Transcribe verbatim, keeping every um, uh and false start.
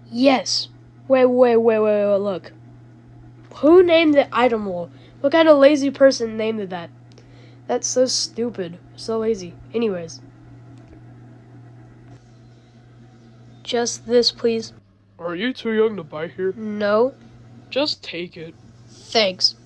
Yes. Wait, wait, wait, wait, wait, look. Who named the item wall? What kind of lazy person named it that? That's so stupid. So lazy. Anyways. Just this, please. Are you too young to buy here? No. Just take it. Thanks.